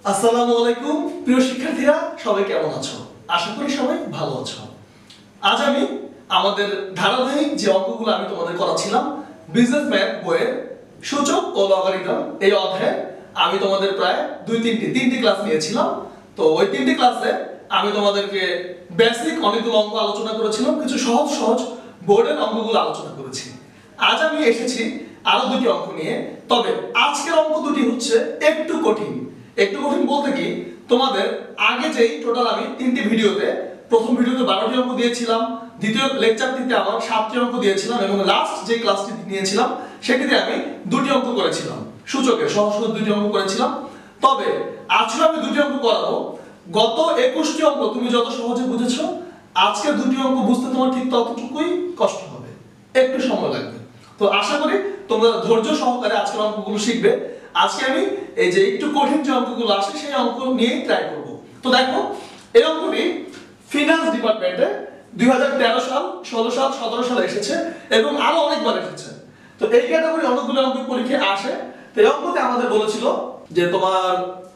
আসসালামু আলাইকুম প্রিয় শিক্ষার্থীরা, সবাই কেমন আছো? আশা করি সবাই ভালো আছো। আজ আমি আমাদের ধারাবাহিক যে অঙ্কগুলো আমি তোমাদের করাচ্ছিলাম বিজনেস ম্যাথ বইয়ের সূচক ও লগারিদম এই অধ্যায়ে আমি তোমাদের প্রায় তিনটি ক্লাস নিয়েছিলাম। তো ওই তিনটি ক্লাসে আমি তোমাদেরকে বেসিক অনেকগুলো অঙ্ক আলোচনা করেছিলাম, কিছু সহজ সহজ বোর্ডের অঙ্কগুলো আলোচনা করেছি। আজ আমি এসেছি আরো দুটি অঙ্ক নিয়ে, তবে আজকের অঙ্ক দুটি হচ্ছে একটু কঠিন। একটু কঠিন বলতে কি, তোমাদের আগে যেই টোটাল আমি তিনটি ভিডিওতে, প্রথম ভিডিওতে 12টি অঙ্ক দিয়েছিলাম, দ্বিতীয় লেকচারটিতে আমার 7টি অঙ্ক দিয়েছিলাম এবং লাস্ট যে ক্লাসটি নিয়েছিলাম সেটিতে আমি দুটি অঙ্ক করেছিলাম, সূচকের সহজ সহজ দুটি অঙ্ক করেছিলাম। তবে আজকে আমি দুটি অঙ্ক করাবো। গত 21টি অঙ্ক তুমি যত সহজে বুঝেছো, আজকে দুটি অঙ্ক বুঝতে তোমার ঠিক ততটুকুই কষ্ট হবে, একটু সময় লাগবে। তো আশা করি তোমরা ধৈর্য সহকারে আজকের অঙ্কগুলো শিখবে। আজকে আমি এই যে একটু কঠিন যে অঙ্কগুলো আসে সেই অঙ্ক নিয়ে ট্রাই করব। তো দেখো, এই অঙ্কটি ফিনান্স ডিপার্টমেন্টে 2013 সাল, 16 সাল, 17 সালে এসেছে এবং আরো অনেকবার এসেছে। তো এই ক্যাটাগরি অনেকগুলো অঙ্ক পরীক্ষায় আসে। তো এই অঙ্কতে আমাদের বলেছিল যে তোমার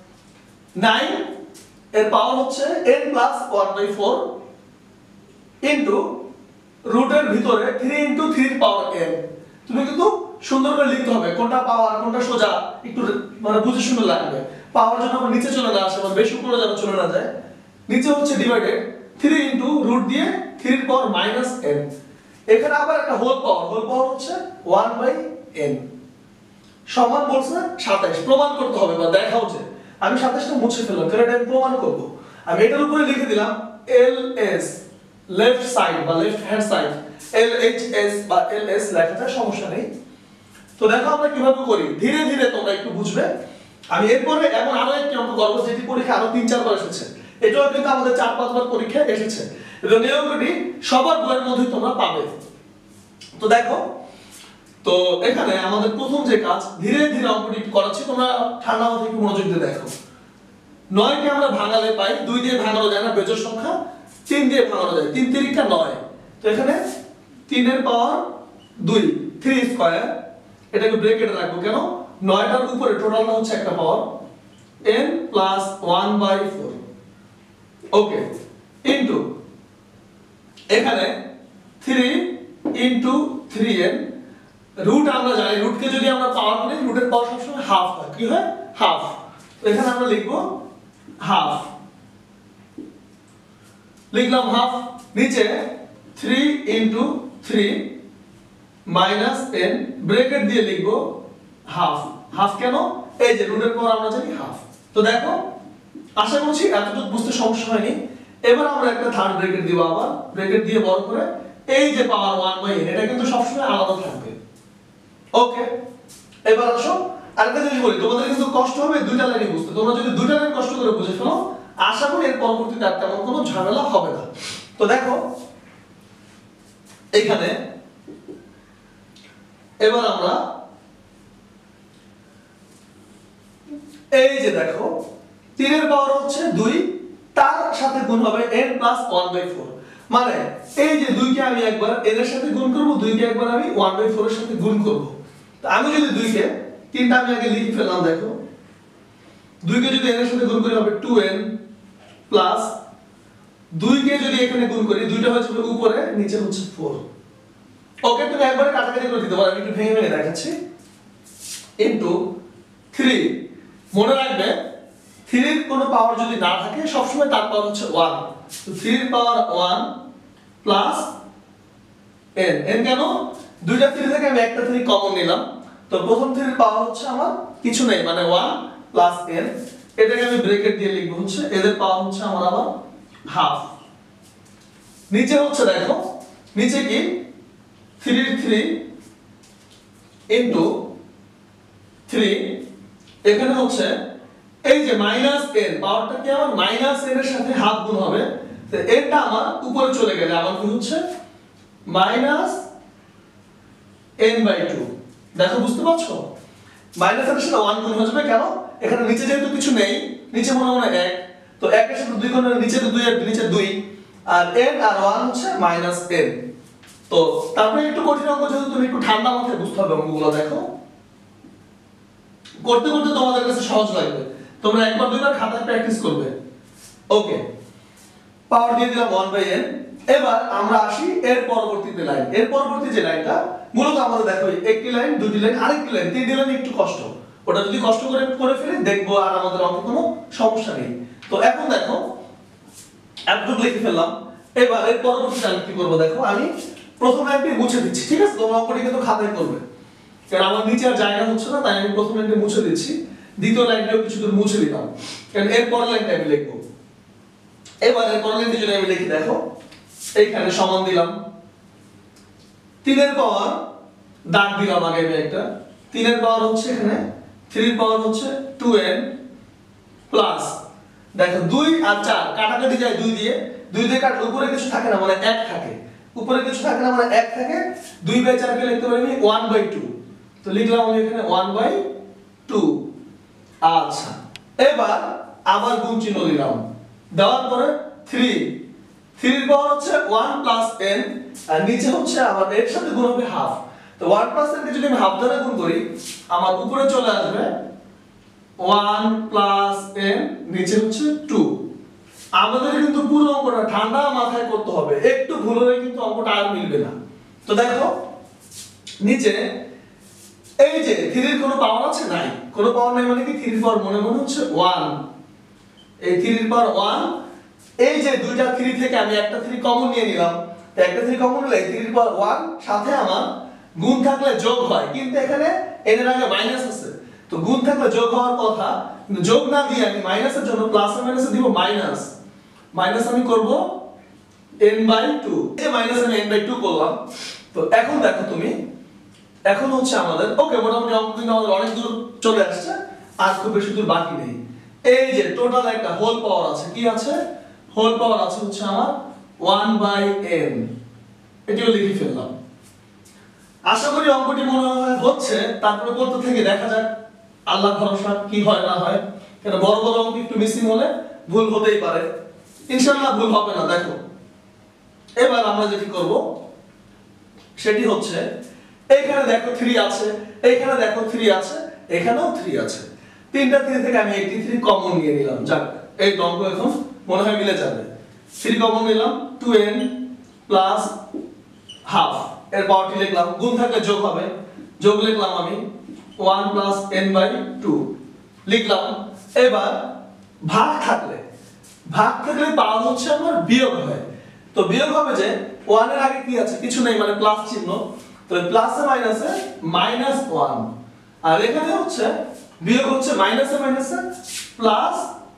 9 এর পাওয়ার হচ্ছে n+1/4 ইনটু রুটের ভিতরে 3 × 3 এর পাওয়ার n। তুমি কিন্তু সুন্দর করে লিখতে হবে, কোনটা পাওয়ার কোনটা সোজা, একটু মানে বুঝে শুনে লাগবে। পাওয়ার জন্য আমরা নিচে চলে না আসে, মানে বেশি উপরে যেন চলে না যায়। নিচে হচ্ছে ডিভাইডেড 3 ইনটু রুট দিয়ে 3 এর পাওয়ার -n। এখানে আবার একটা হোল পাওয়ার হচ্ছে 1/n সমান বলছে 27। প্রমাণ করতে হবে বা দেখাও যে আমি 27টা মুছে ফেললাম, কারণ এটা আমি প্রমাণ করব। আমি এটার উপরে লিখে দিলাম ls লেফট সাইড বা লেফট হ্যান্ড সাইড, LHS বা LS লেখাটা সমস্যা নেই। তো দেখো আমরা কিভাবে করি, ধীরে ধীরে তোমরা একটু বুঝবে। আমি এরপরে এমন আরো একটি অঙ্ক করব যেটি পরীক্ষা আরো 3-4 বার এসেছে। এটাও কিন্তু আমাদের 4-5 বার পরীক্ষায় এসেছে এবং এই অঙ্কটি সবার বইয়ের মধ্যেই তোমরা পাবে। তো দেখো, তো এখানে আমাদের প্রথম যে কাজ, ধীরে ধীরে অঙ্কটি করাচ্ছি, তোমরা ঠান্ডা মাথায় একটু মনোযোগ দিয়ে দেখো। 9 কে আমরা ভাঙালে পাই, 2 দিয়ে ভাঙানো যায় না, বেজোড় সংখ্যা, 3 দিয়ে ভাঙানো যায়, 3 × 3 = 9। তো এখানে 3 এর পাওয়ার 2, 3 স্কয়ার, এটাকে ব্র্যাকেটে রাখবো কেন, 9টার উপরে টোটালটা হচ্ছে একটা পাওয়ার n+1/4। ওকে, ইনটু এখানে 3 × 3n, রুট আমরা জানি, রুটকে যদি আমরা পাওয়ার করি, রুটের পাওয়ার সবসময় হাফ হয়। কি হয়? হাফ। তো এখানে আমরা লিখবো হাফ, লিখলাম হাফ। নিচে 3 × 3 - n, ব্র্যাকেট দিয়ে লিখবো হাফ। হাফ কেন? এই যে রুটের পাওয়ার আমরা জানি হাফ। তো দেখো, আশা করছি এতটুকু বুঝতে সমস্যা হয়নি। এবার আমরা একটা থার্ড ব্র্যাকেট দিব, আবার ব্র্যাকেট দিয়ে বড় করে, এই যে পাওয়ার 1/n, এটা কিন্তু সবসময় আলাদা থাকবে। ওকে, এবার আসো আরেকটা জিনিস বলি, তোমাদের কিন্তু কষ্ট হবে দুইটা লাইনই বুঝতে। তোমরা যদি দুইটা লাইন কষ্ট করে বুঝে ফেলো, আশা করি এর পরবর্তীতে আর তেমন কোনো ঝামেলা হবে না। তো দেখো এখানে এবার আমরা এই যে দেখো 3 এর পাওয়ার হচ্ছে 2, তার সাথে গুণ হবে n+1/4। মানে এই যে 2 কে আমি একবার n এর সাথে গুণ করব, 2 কে একবার আমি 1/4 এর সাথে গুণ করব। তো আমি যদি 2 কে 3টা আমি আগে লিখে ফেললাম, দেখো 2 কে যদি n এর সাথে গুণ করি হবে 2n প্লাস 2 কে যদি এখানে গুণ করি, দুইটা হচ্ছে উপরে, নিচে হচ্ছে 4। ওকে, তুমি একবারে কাটাকাটি করে দিতে পারো, আমি একটু ভেঙে ভেঙে দেখাচ্ছি। ইনটু 3, মনে রাখবে 3 এর কোনো পাওয়ার যদি না থাকে, সবসময় তার পাওয়ার হচ্ছে 1। তো 3 এর পাওয়ার 1 প্লাস n। n কেন? দুইটা 3 থেকে আমি একটা 3 কমন নিলাম। তো প্রথম 3 এর পাওয়ার হচ্ছে আমার কিছু নেই, মানে 1 প্লাস n। এটাকে আমি ব্র্যাকেট দিয়ে লিখব হচ্ছে, এদের পাওয়ার হচ্ছে আমার আবার হাফ। নিচে হচ্ছে দেখো, নিচে কি 3 × 3 ইনটু 3, এখানে হচ্ছে এই যে -n, পাওয়ারটা কি আমার -n এর সাথে হাফ গুণ হবে। তো এটা আমার উপরে চলে গেলে আমার কি হচ্ছে -n/2। দেখো বুঝতে পারছো, -n এর সাথে 1 গুণ হয়ে যাবে কেন, এখানে নিচে যেহেতু কিছু নেই, নিচে মনে মনে 1, তো 1 এর সাথে 2 গুণ হলে নিচে 2 আর নিচে 2, আর n আর 1 হচ্ছে -n। তো তারপরে একটু কঠিন অঙ্ক, যেহেতু তুমি একটু ঠান্ডা মাথায় বুঝতে হবে অঙ্কগুলো। দেখো করতে করতে তোমাদের কাছে সহজ লাগবে, তোমরা একবার দুইবার খাতায় প্র্যাকটিস করবে। ওকে, পাওয়ার দিয়ে দিলাম 1/n। এবার আমরা আসি এর পরবর্তীতে লাইন। এর পরবর্তী যে লাইনটা মূলত আমাদের দেখো একটি লাইন, দুটি লাইন, আরেকটি লাইন, তিনটি লাইন একটু কষ্ট, ওটা যদি কষ্ট করে ফেলি দেখবো আর আমাদের অঙ্কে কোনো সমস্যা নেই। তো এখন দেখো এতটুকু লিখে ফেললাম। এবার এর পরবর্তী লাইন কি করবো দেখো, আমি প্রথম লাইনটি মুছে দিচ্ছি, ঠিক আছে? তোমরা অঙ্কটি কিন্তু খাতায় করবে, কারণ আমার নিচে আর জায়গা হচ্ছে না, তাই আমি প্রথম লাইনটি মুছে দিচ্ছি। দ্বিতীয় লাইনটাও কিছু দূর মুছে দিলাম, কারণ এর পরের লাইনটা আমি লিখবো। এবার এর পরের লাইনটি যদি আমি লিখি দেখো, এইখানে সমান দিলাম 3 এর পাওয়ার, দাগ দিলাম আগে আমি একটা, 3 এর পাওয়ার হচ্ছে এখানে 3 এর পাওয়ার হচ্ছে 2n প্লাস দেখো 2 আর 4 কাটাকাটি যায় 2 দিয়ে, 2 দিয়ে কাটলে উপরে কিছু থাকে না মানে 1 থাকে, উপরে কিছু থাকে না মানে 1 থাকে। 2/4 কে লিখতে পারি আমি 1/2, তো লিখলাম আমি এখানে 1/2। আচ্ছা, এবার আবার গুণ চিহ্ন দিলাম, দেওয়ার পরে 3 এর পাওয়ার হচ্ছে 1 প্লাস n, আর নিচে হচ্ছে আবার এর সাথে গুণ হবে হাফ। তো 1 প্লাস n কে যদি আমি হাফ দ্বারা গুণ করি আমার উপরে চলে আসবে 1 প্লাস n, নিচে হচ্ছে 2। আমাদের কিন্তু পুরো অঙ্কটা ঠান্ডা মাথায় করতে হবে, একটু ভুল হলে কিন্তু অঙ্কটা আর মিলবে না। তো দেখো নিচে এই যে 3 এর কোনো পাওয়ার আছে নাই, কোনো পাওয়ার নাই মানে কি 3 এর পাওয়ার মনে হচ্ছে 1, এই 3 এর পাওয়ার 1। এই যে দুইটা 3 থেকে আমি একটা 3 কমন নিয়ে নিলাম, তো একটা 3 কমন নিলে 3 এর পাওয়ার 1 সাথে আমার গুণ থাকলে যোগ হয়, কিন্তু এখানে n এর আগে মাইনাস আছে, তো গুণ থাকলে যোগ হওয়ার কথা, কিন্তু যোগ না দিয়ে আমি মাইনাসের জন্য প্লাস আর মাইনাসে দিব মাইনাস, মাইনাস আমি করব n/2, এই মাইনাস আমি n/2 করলাম। তো এখন দেখো তুমি, এখন হচ্ছে আমাদের ওকে মোটামুটি অঙ্ক কিন্তু আমাদের অনেক দূর চলে আসছে, আর খুব বেশি দূর বাকি নেই। এই যে টোটাল একটা হোল পাওয়ার আছে, কি আছে? হোল পাওয়ার আছে হচ্ছে আমার 1/n, এটিও লিখে ফেললাম। আশা করি অঙ্কটি মনে হয় হচ্ছে, তারপরে করতে থেকে দেখা যাক আল্লাহ ভরসা কি হয় না হয়, কারণ বড় বড় অঙ্ক একটু মিসিং হলে ভুল হতেই পারে, ইনশাআল্লাহ ভুল হবে না। দেখো এবার আমরা যেটি করব সেটি হচ্ছে এইখানে দেখো 3 আছে, এইখানে দেখো 3 আছে, এখানেও 3 আছে, তিনটা 3 থেকে আমি একটি 3 কমন নিয়ে নিলাম। যাক, এই অঙ্ক এখন মনে হয় মিলে যাবে। 3 কমন নিলাম, 2n প্লাস হাফ, এর পাওয়ারটি লিখলাম, গুণ থাকলে যোগ হবে, যোগ লিখলাম আমি 1 প্লাস n/2 লিখলাম। এবার ভাগ থাকলে পাওয়ার হচ্ছে আমার বিয়োগ হয়, তো বিয়োগ হবে যে 1 এর আগে কি আছে, কিছু নেই মানে প্লাস চিহ্ন, তো প্লাসে মাইনাসে -1, আর এখানে হচ্ছে বিয়োগ হচ্ছে মাইনাসে প্লাস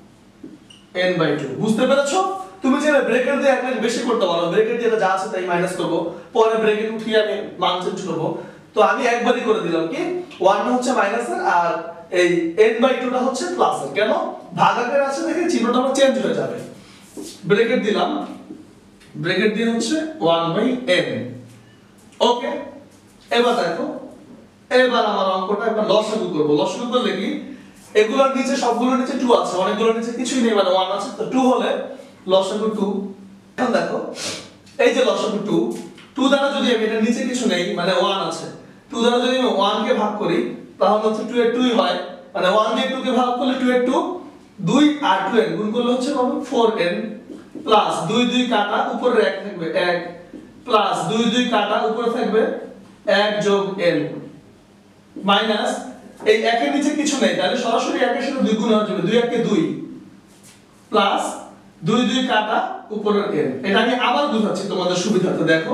n/2। বুঝতে পেরেছো? তুমি যে ব্র্যাকেট দিয়ে এক লাইন বেশি করতে পারো, ব্র্যাকেট দিয়ে যা আছে তাই মাইনাস করব, পরে ব্র্যাকেট উঠিয়ে আমি মান চেঞ্জ করব। তো আমি একবারই করে দিলাম কি 1 টা হচ্ছে মাইনাসের আর এই n/2 টা হচ্ছে প্লাসের। কেন? ভাগাকার আছে দেখে চিহ্নটা আমার চেঞ্জ হয়ে যাবে। ব্র্যাকেট দিলাম, ব্র্যাকেট দিয়ে হচ্ছে 1/n। ওকে, এবার দেখো, এবার আমার অঙ্কটা একবার লসাগু করব। লসাগু করলে কি এগুলোর নিচে সবগুলোর নিচে 2 আছে, অনেকগুলোর নিচে কিছুই নেই মানে 1 আছে, তো 2 হলে লসাগু 2। এখন দেখো এই যে লসাগু 2 দ্বারা যদি আমি এটা নিচে কিছু নেই মানে 1 আছে, 2 দ্বারা যদি আমি 1 কে ভাগ করি তাহলে হচ্ছে 2 এর 2ই হয়, মানে 1 দিয়ে 2 কে ভাগ করলে 2 এর 2, 2 আর 2n গুণ করলে হচ্ছে কত 4n প্লাস 2 2 কাটা উপরে 1 থাকবে 1 প্লাস 2 2 কাটা উপরে থাকবে 1 যোগ n মাইনাস এই 1 এর নিচে কিছু নেই, তাহলে সরাসরি 1 এর সাথে 2 গুণ হয়ে যাবে, 2 1 কে 2 প্লাস 2 2 কাটা উপরের n। এটা আমি আবার বুঝাচ্ছি তোমাদের সুবিধার্থে, দেখো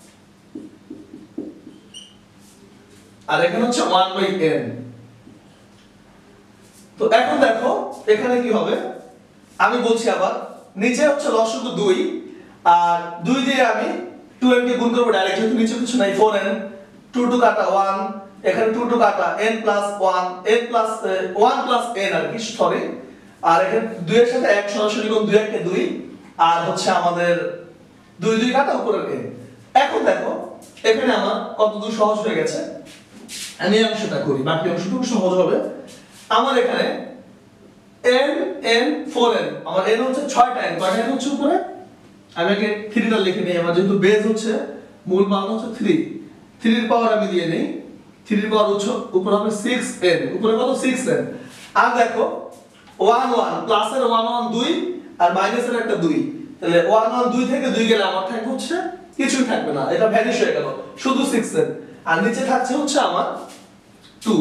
আর এখানে হচ্ছে 1/n। তো এখন দেখো এখানে কি হবে, আমি বলছি আবার, নিচে হচ্ছে লসাগু 2 আর 2 দিয়ে আমি 2n কে গুণ করব ডাইরেক্ট, যেহেতু নিচে কিছু নাই 4n, 2 2 কাটা 1, এখানে 2 2 কাটা n plus 1, n plus 1 plus n আর কি সরি, আর এখানে 2 এর সাথে 1 সরাসরি গুণ 2 1 কে 2 আর হচ্ছে আমাদের 2 2 কাটা উপরের n। এখন দেখো এখানে আমার কত দূর সহজ হয়ে গেছে, আমি এই অংশটা করি, বাকি অংশটুকু সহজ হবে। আমার এখানে n n 4n, আমার n হচ্ছে 6টা n, কয়টা n হচ্ছে উপরে, আমি আগে 3 টা লিখে নিই, আমার যেহেতু বেস হচ্ছে মূল মান হচ্ছে 3, 3 এর পাওয়ার আমি দিয়ে নেই, 3 এর পাওয়ার হচ্ছে উপরে হবে 6n, উপরে কত 6n। আর দেখো 1 1 প্লাসের 1 1 2 আর মাইনাসের একটা 2, তাহলে 1 1 2 থেকে 2 গেলে আমার থাকবে হচ্ছে কিছুই থাকবে না, এটা ভ্যানিশ হয়ে গেল, শুধু 6 এর, আর নিচে থাকছে হচ্ছে আমার 2।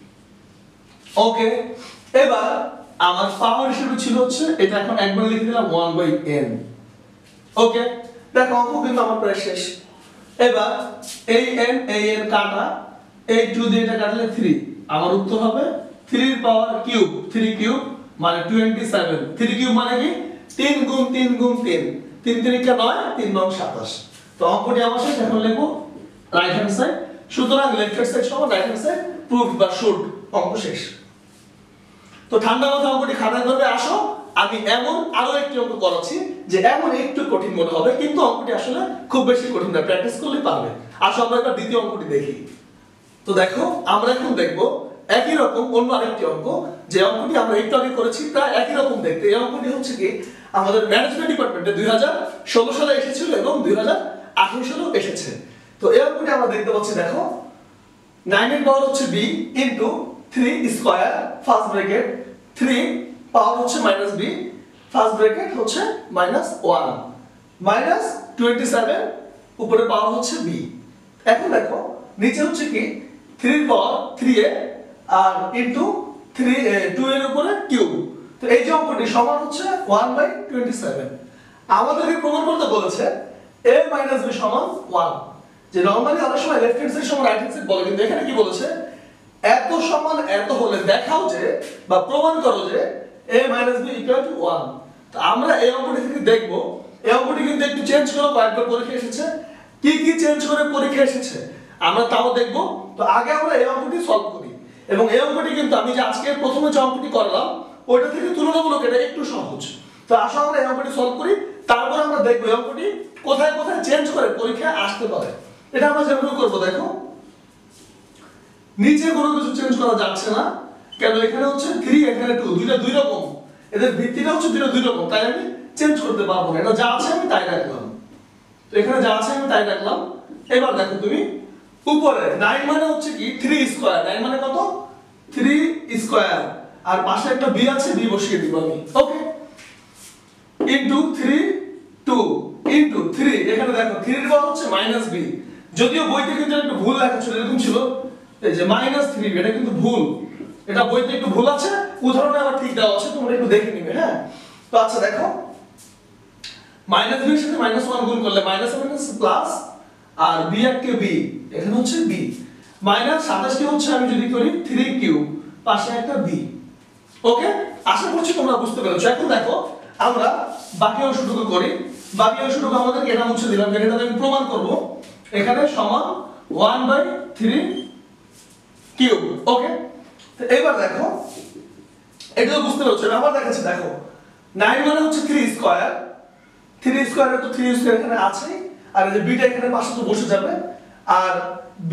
ওকে, এবার আমার পাওয়ার হিসেবে ছিল হচ্ছে এটা, এখন একবার লিখে দিলাম 1/n। ওকে, দেখো অঙ্ক কিন্তু আমার প্রায় শেষ। এবার এই n কাটা, এই 2 দিয়ে এটা কাটলে 3, আমার উত্তর হবে 3 এর পাওয়ার কিউব, 3 কিউব মানে 27। 3 কিউব মানে কি 3 গুণ 3 গুণ 3, 3 3 কে 9, 3 9 27। তো অঙ্কটি আমার শেষ, এখন লিখব রাইট হ্যান্ড সাইড। সুতরাং লেফট হ্যান্ড সাইড সমান রাইট হ্যান্ড সাইড, প্রুফ বা শুড, অঙ্ক শেষ। তো ঠান্ডা মাথায় অঙ্কটি খাতায় ধরবে। আসো আমি এমন আরো একটি অঙ্ক করাচ্ছি যে এমন একটু কঠিন মনে হবে, কিন্তু অঙ্কটি আসলে খুব বেশি কঠিন না, প্র্যাকটিস করলে পারবে। আসো আমরা এবার দ্বিতীয় অঙ্কটি দেখি। তো দেখো আমরা এখন দেখব একই রকম অন্য আরেকটি অঙ্ক, যে অঙ্কটি আমরা একটু আগে করেছি প্রায় একই রকম দেখতে। এই অঙ্কটি হচ্ছে কি আমাদের ম্যানেজমেন্ট ডিপার্টমেন্টে 2016 সালে এসেছিল এবং 2018 সালেও এসেছে। তো এই অঙ্কটি আমরা দেখতে পাচ্ছি, দেখো 9 এর পাওয়ার হচ্ছে b into 3 square first bracket 3 power হচ্ছে মাইনাস b ফার্স্ট ব্র্যাকেট হচ্ছে -1 মাইনাস 27 উপরে পাওয়ার হচ্ছে b। এখন দেখো নিচে হচ্ছে কি 3 এর পাওয়ার 3a আর ইনটু 2 এর উপরে কিউব। তো এই যে অঙ্কটি সমান হচ্ছে 1/27। আমাদেরকে প্রমাণ করতে বলেছে a b সমান 1, যে নরমালি অনেক সময় লেফট হ্যান্ড সাইড সমান রাইট হ্যান্ড সাইড বলে, কিন্তু এখানে কি বলেছে এত সমান এত হলে দেখাও যে বা প্রমাণ করো যে a b = 1। তো আমরা এই অঙ্কটি থেকে দেখব, এই অঙ্কটি কিন্তু একটু চেঞ্জ করে কয়েকবার পরীক্ষা এসেছে, কি কি চেঞ্জ করে পরীক্ষা এসেছে আমরা তাও দেখব। তো আগে আমরা এই অঙ্কটি সলভ করি, এবং এই অঙ্কটি কিন্তু আমি যে আজকে প্রথমে যে অঙ্কটি করলাম ওইটা থেকে তুলনামূলক এটা একটু সহজ। তো আসলে আমরা এই অঙ্কটি সলভ করি, তারপর আমরা দেখব এই অঙ্কটি কোথায় কোথায় চেঞ্জ করে পরীক্ষায় আসতে পারে। এটা আমরা যেভাবে করব, দেখো নিচে কোনো কিছু চেঞ্জ করা যাচ্ছে না, কেন এখানে হচ্ছে 3 এখানে 2, দুইটা দুই রকম, এদের ভিত্তিটা হচ্ছে দুইটা দুই রকম, তাই আমি চেঞ্জ করতে পারবো না, এটা যা আছে আমি তাই রাখলাম। তো এখানে যা আছে আমি তাই রাখলাম। এবার দেখো তুমি উপরে 9 মানে হচ্ছে কি 3 স্কয়ার, 9 মানে কত 3 স্কয়ার, আর পাশে একটা b আছে, b বসিয়ে দিব আমি। ওকে, ইনটু 3 2 ইনটু 3, এখানে দেখো 3 এর পাওয়ার হচ্ছে -b, যদিও বইতে কিন্তু একটু ভুল লেখা ছিল, এরকম ছিল এই যে -3b, এটা কিন্তু ভুল, এটা বইতে একটু ভুল আছে, উদাহরণে আবার ঠিক দেওয়া আছে, তোমরা একটু দেখে নিবে। হ্যাঁ, তো আচ্ছা দেখো -b এর সাথে -1 গুণ করলে মাইনাস প্লাস, আর b কে b, এখানে হচ্ছে b -27 কে হচ্ছে আমি যদি করি 3 কিউব, পাশে একটা b। ওকে, আশা করছি তোমরা বুঝতে পেরেছো। এখন দেখো আমরা বাকি অংশটুকু করি। বাকি অংশটুকু আমাদেরকে এটা মুছে দিলাম, এটা আমি প্রমাণ করব এখানে সমান 1/3 কিউব। ওকে, তো এবার দেখো এটা বুঝতে পেরেছো, আবার দেখাচ্ছি। দেখো 9 মানে হচ্ছে 3 স্কয়ার, 3 স্কয়ারে তো 3 স্কয়ার এখানে আছে, আর এই যে b টা এখানে পাশে তো বসে যাবে, আর b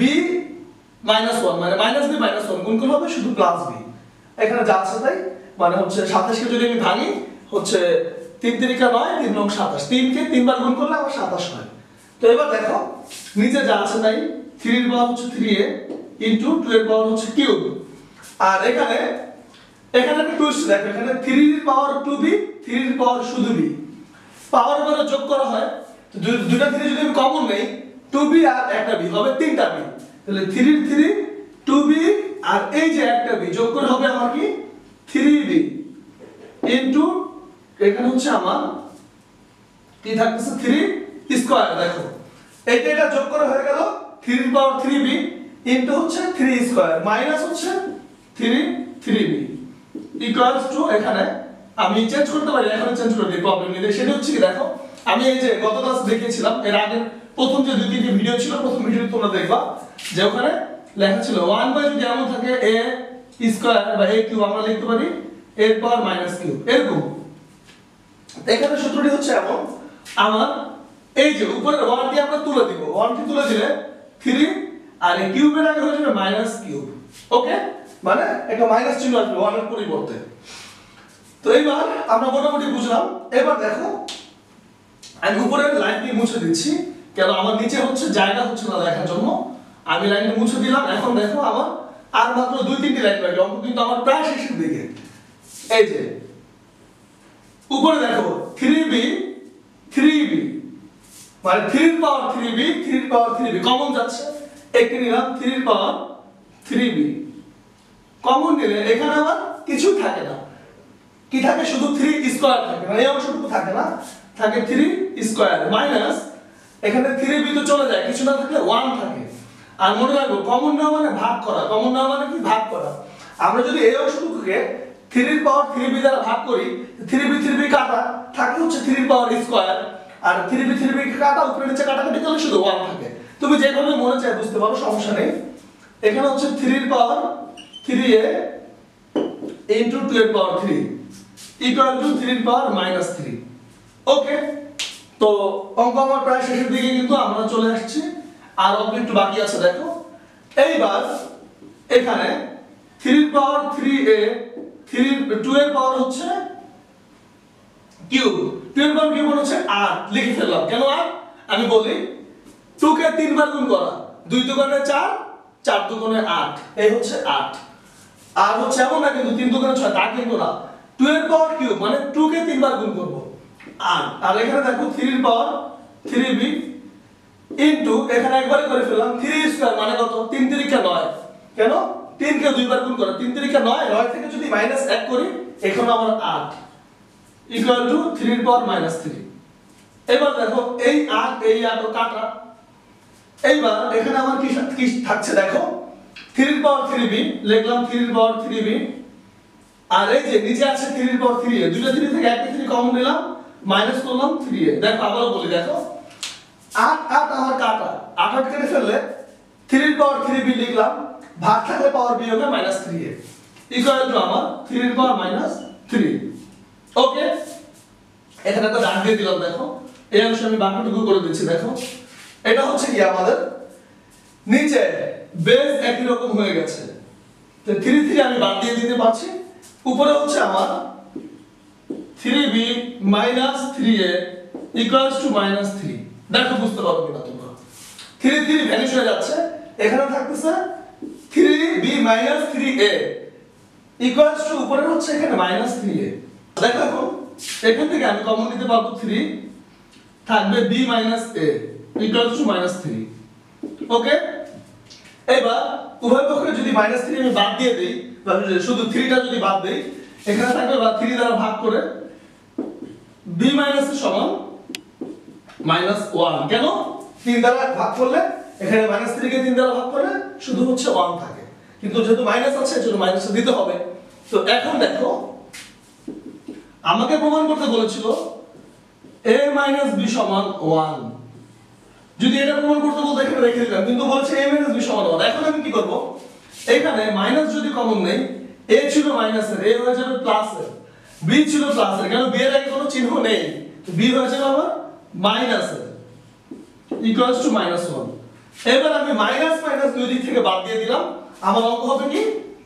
-1 মানে -b -1 গুণ করলে হবে শুধু +b, এখানে যা আছে তাই, মানে হচ্ছে 27 কে যদি আমি ভাঙি হচ্ছে 3 3 কা 9, 3 9 27, 3 কে 3 বার গুণ করলে আবার 27 হয়। তো এবার দেখো নিচে যা আছে তাই, 3 এর পাওয়ার হচ্ছে 3a ইনটু 2 এর পাওয়ার হচ্ছে কিউব, আর এখানে একটা টুইস্ট দেখো, এখানে 3 এর পাওয়ার 2b, 3 এর পাওয়ার শুধু b, পাওয়ার করে যোগ করা হয়, তো দুইটা 3 যদি আমি কমন নেই 2b আর একটা b হবে 3টা b, তাহলে 3 এর 3 2b আর এই যে একটা b যোগ করে হবে আমার কি 3b ইনটু এখানে হচ্ছে আমার কি থাকতেছে 3 স্কয়ার। দেখো এটা যোগ করে হয়ে গেল 3 এর পাওয়ার 3b ইনটু হচ্ছে 3 স্কয়ার মাইনাস হচ্ছে 3b ইকুয়ালস টু, এখানে আমি চেঞ্জ করতে পারি, এখানে চেঞ্জ করে দিই, প্রবলেম নেই। সেটা হচ্ছে কি দেখো আমি এই যে গত ক্লাস দেখিয়েছিলাম, এর আগে প্রথম যে দুই তিনটি ভিডিও ছিল, প্রথম ভিডিও তোমরা দেখবা যে ওখানে লেখা ছিল 1 যদি এমন থাকে a স্কয়ার বা a কিউব, আমরা লিখতে পারি a এর পাওয়ার মাইনাস কিউব, এরকম। এখানে সূত্রটি হচ্ছে এমন, আমার এই যে উপরের 1 টি আমরা তুলে দিব, 1 টি তুলে দিলে 3 আর এই কিউবের আগে হয়ে যাবে মাইনাস কিউব। ওকে, মানে একটা মাইনাস চিহ্ন আসবে 1 এর পরিবর্তে। তো এইবার আমরা মোটামুটি বুঝলাম। এবার দেখো আমি উপরের লাইনটি মুছে দিচ্ছি, কেন আমার নিচে হচ্ছে জায়গা হচ্ছে না লেখার জন্য, আমি লাইনটি মুছে দিলাম। এখন দেখো আমার আর মাত্র 2-3টি লাইন বাকি, অঙ্ক কিন্তু আমার প্রায় শেষের দিকে। এই যে উপরে দেখো 3b 3b মানে 3 এর পাওয়ার 3b 3 এর পাওয়ার 3b কমন যাচ্ছে, একে নিলাম 3 এর পাওয়ার 3b কমন নিলে এখানে আবার কিছু থাকে না, কি থাকে শুধু 3 স্কয়ার থাকে, মানে এই অংশটুকু থাকে না, থাকে 3 স্কয়ার মাইনাস এখানে 3b তো চলে যায়, কিছু না থাকলে 1 থাকে। আর মনে রাখো কমন নেওয়া মানে ভাগ করা, কমন নেওয়া মানে কি ভাগ করা। আমরা যদি এই অংশটুকুকে 3 এর পাওয়ার 3b দ্বারা ভাগ করি, 3b কাটা থাকে হচ্ছে 3 এর পাওয়ার স্কয়ার, আর 3b কাটা উপরে নিচে কাটাকাটি করলে শুধু 1 থাকে। তুমি যেভাবে মনে চায় বুঝতে পারো, সমস্যা নেই। এখানে হচ্ছে 3 এর পাওয়ার 3a ইনটু 2 এর পাওয়ার 3 ইকুয়াল টু 3 এর পাওয়ার -3। ওকে, তো অঙ্ক আমার প্রায় শেষের দিকে, কিন্তু আমরা চলে আসছি, আর অঙ্ক একটু বাকি আছে দেখো। এইবার এখানে 3 এর পাওয়ার 3a 2 এর পাওয়ার হচ্ছে কিউব, 2 এর পাওয়ার কিউব হচ্ছে 8 লিখে ফেললাম। কেন 8? আমি বলি 2 কে 3 বার গুণ করা, 2 দুগুণে 4 4 দুগুণে 8, এই হচ্ছে 8। আর হচ্ছে এমন না কিন্তু 3 দুগুণে 6, তা কিন্তু না, 2 এর পাওয়ার কিউব মানে 2 কে 3 বার গুণ করব 8। আর এখানে দেখো 3 এর পাওয়ার 3b ইনটু এখানে একবারে করে ফেললাম 3 স্কয়ার মানে কত, 3 3 9। কেন 3 কে 2 বার গুণ করা, 3 3 9, 9 থেকে যদি -1 করি এখানে আমার 8 ইকুয়াল টু 3 এর পাওয়ার -3। এবার দেখো এই 8 কাটা, এইবার এখানে আমার কি থাকছে দেখো, 3 এর পাওয়ার 3b লিখলাম, 3 এর পাওয়ার 3b, আর এই যে নিচে আছে 3 এর পাওয়ার 3a, দুটো 3 থেকে একটা 3 কমন নিলাম, মাইনাস করলাম 3a। দেখো আবারো বলি, দেখো 8 আমার কাটা, 8 কেটে ফেললে 3 এর পাওয়ার 3b লিখলাম, ভাগ থাকলে পাওয়ার b হবে -3a ইকুয়াল টু আমার 3 এর পাওয়ার -3। ওকে, এখানে একটা দাগ দিয়ে দিলাম, দেখো এই অংশে আমি বাকিটুকু করে দিচ্ছি। দেখো এটা হচ্ছে কি আমাদের নিচে বেস একই রকম হয়ে গেছে, তো 3 3 আমি বাদ দিয়ে দিতে পারছি, উপরে হচ্ছে আমার 3b - 3a ইকুয়ালস টু -3। দেখো বুঝতে পারো কিনা তোমরা, 3 3 ভ্যানিশ হয়ে যাচ্ছে, এখানে থাকতেছে 3b - 3a ইকুয়ালস টু উপরে হচ্ছে এখানে -3a। দেখো এখন এখান থেকে আমি কমন নিতে পারবো 3, থাকবে b - a equals to -3। Okay, এবার উভয় পক্ষে যদি -3 আমি বাদ দিয়ে দেই, বা শুধু 3টা যদি বাদ দেই, এখানে থাকবে বা 3 দ্বারা ভাগ করে b - এর সমান -1। কেন 3 দ্বারা ভাগ করলে এখানে -3 কে 3 দ্বারা ভাগ করলে শুধু হচ্ছে 1 থাকে, কিন্তু যেহেতু মাইনাস আছে এজন্য মাইনাস দিতে হবে। তো এখন দেখো আমাকে প্রমাণ করতে বলেছিল a - b সমান 1, যদি এটা প্রমাণ করতে বলতো এখানে রেখে দিলাম, কিন্তু বলেছে a - b সমান 1। এখন আমি কি করব, এখানে মাইনাস যদি কমন নেই, a ছিল মাইনাসের, a হয়ে যাবে প্লাসের, b ছিল প্লাসের, কারণ b এর আগে কোনো চিহ্ন নেই, তো b হয়ে যাবে আমার মাইনাসের ইকুয়ালস টু -1। এবার আমি মাইনাস মাইনাস দুই দিক থেকে বাদ দিয়ে দিলাম, আমার অঙ্ক হবে কি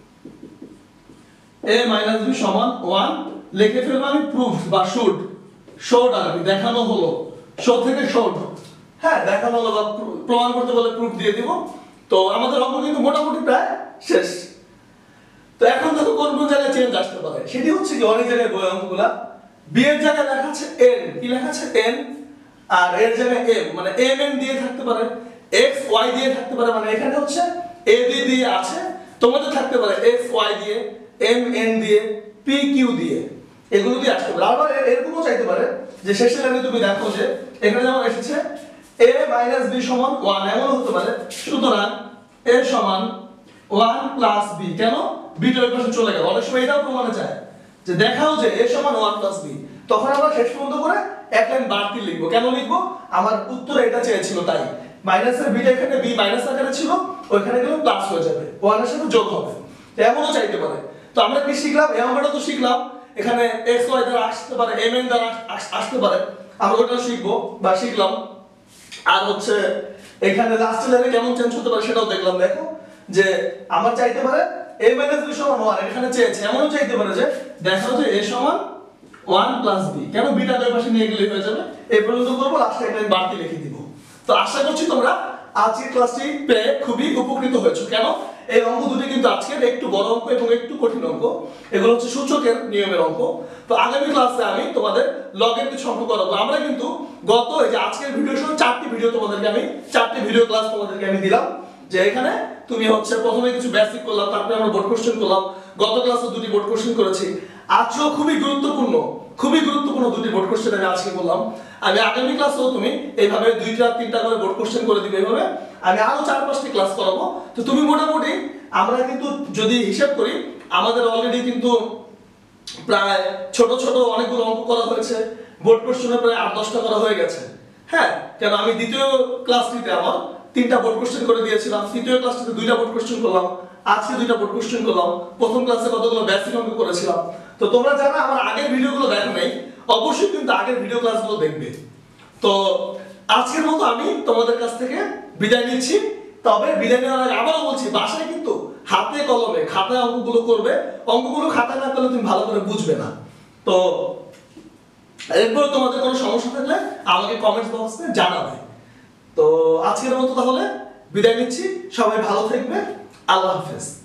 a - b সমান 1 লিখে ফেলবো আমি প্রুফ বা শোড আর কি দেখানো হলো, শো থেকে শোড, হ্যাঁ দেখানো হলো বা প্রমাণ করতে বলে প্রুফ দিয়ে দিব। তো আমাদের অঙ্ক কিন্তু মোটামুটি প্রায় শেষ। তো এখন দেখো কোন কোন জায়গায় চেঞ্জ আসতে পারে, সেটি হচ্ছে কি অনেক জায়গায় বই অঙ্কগুলা b এর জায়গায় লেখা আছে n, কি লেখা আছে n, আর এর জায়গায় m, মানে mn দিয়ে থাকতে পারে, x y দিয়ে থাকতে পারে, মানে এখানে হচ্ছে a b দিয়ে আছে, তোমাদের থাকতে পারে x y দিয়ে, m n দিয়ে, p q দিয়ে, এগুলো দিয়ে আসতে পারে। আবার এরকমও চাইতে পারে যে শেষে লাইনে তুমি দেখো যে এখানে যেমন এসেছে a - b সমান 1, এমন হতে পারে, সুতরাং a সমান 1 প্লাস b, কেন b টা ওই পাশে চলে গেল। অনেক সময় এটাও প্রমাণে চায় যে দেখাও যে a সমান 1 প্লাস b, তখন আমরা শেষ পর্যন্ত করে এক লাইন বাড়তি লিখবো। কেন লিখবো, আমার উত্তরে এটা চেয়েছিল তাই, মাইনাসের b টা এখানে b মাইনাস আকারে ছিল, ওইখানে গেলে প্লাস হয়ে যাবে, 1 এর সাথে যোগ হবে, তো এমনও চাইতে পারে। তো আমরা কি শিখলাম, এই অঙ্কটা তো শিখলাম, এখানে x y দ্বারা আসতে পারে, mn দ্বারা আসতে পারে, আমরা ওটা শিখবো বা শিখলাম। আর হচ্ছে এখানে লাস্ট লাইনে কেমন চেঞ্জ হতে পারে সেটাও দেখলাম। দেখো যে আমার চাইতে পারে a - b সমান 1, এখানে চেয়েছে, এমনও চাইতে পারে যে দেখো যে a সমান 1 প্লাস b, কেন b টা ওই পাশে নিয়ে গেলে হয়ে যাবে। এই পর্যন্ত করব, লাস্টে একটা লাইন বাড়তি লিখে দিব। তো আশা করছি তোমরা আজকের ক্লাসটি পেয়ে খুবই উপকৃত হয়েছো। কেন এই অঙ্ক দুটি কিন্তু আজকের একটু বড় অঙ্ক এবং একটু কঠিন অঙ্ক। এগুলো হচ্ছে সূচকের নিয়মের অঙ্ক। তো আগামী ক্লাসে আমি তোমাদের লগের কিছু অঙ্ক করাবো। আমরা কিন্তু গত এই যে আজকের ভিডিও সহ 4টি ভিডিও তোমাদেরকে আমি 4টি ভিডিও ক্লাস তোমাদেরকে আমি দিলাম, যে এখানে তুমি হচ্ছে প্রথমে কিছু বেসিক করলাম, তারপরে আমরা বোর্ড কোশ্চেন করলাম। গত ক্লাসে দুটি বোর্ড কোশ্চেন করেছি। আজকেও খুবই গুরুত্বপূর্ণ দুটি বোর্ড কোশ্চেন আমি আজকে বললাম। আমি আগামী ক্লাসেও তুমি এইভাবে 2টা 3টা করে বোর্ড কোশ্চেন করে দিবে। এইভাবে আমি আরো 4-5টি ক্লাস করাবো। তো তুমি মোটামুটি আমরা কিন্তু যদি হিসাব করি আমাদের অলরেডি কিন্তু প্রায় ছোট ছোট অনেকগুলো অঙ্ক করা হয়েছে, বোর্ড কোশ্চেনে প্রায় 8-10টা করা হয়ে গেছে। হ্যাঁ, কেন আমি দ্বিতীয় ক্লাসটিতে আমার 3টা বোর্ড কোশ্চেন করে দিয়েছিলাম, তৃতীয় ক্লাসটিতে 2টা বোর্ড কোশ্চেন করলাম, আজকে 2টা বোর্ড কোশ্চেন করলাম, প্রথম ক্লাসে কতগুলো বেসিক অঙ্ক করেছিলাম। তো তোমরা যারা আমার আগের ভিডিওগুলো দেখো নাই অবশ্যই কিন্তু আগের ভিডিও ক্লাসগুলো দেখবে। তো আজকের মতো আমি তোমাদের কাছ থেকে বিদায় নিচ্ছি। তবে বিদায় নেওয়ার আগে আবারও বলছি, বাসায় কিন্তু হাতে কলমে খাতায় অঙ্কগুলো করবে। অঙ্কগুলো খাতায় না করলে তুমি ভালো করে বুঝবে না। তো এরপর তোমাদের কোনো সমস্যা থাকলে আমাকে কমেন্ট বক্সে জানাবে। তো আজকের মতো তাহলে বিদায় নিচ্ছি। সবাই ভালো থাকবে। আল্লাহ হাফেজ।